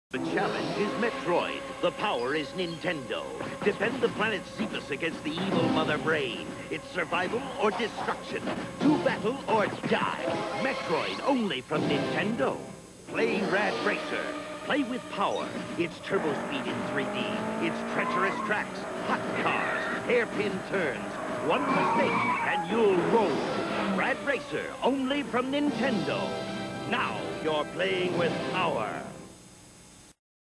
The challenge is Metroid. The power is Nintendo. Defend the planet Cephas against the evil Mother Brain. It's survival or destruction. Do battle or die. Metroid only from Nintendo. Play Rad Racer. Play with power. It's turbo speed in 3D. It's treacherous tracks, hot cars, hairpin turns. One mistake and you'll roll. Rad Racer only from Nintendo. Now you're playing with power.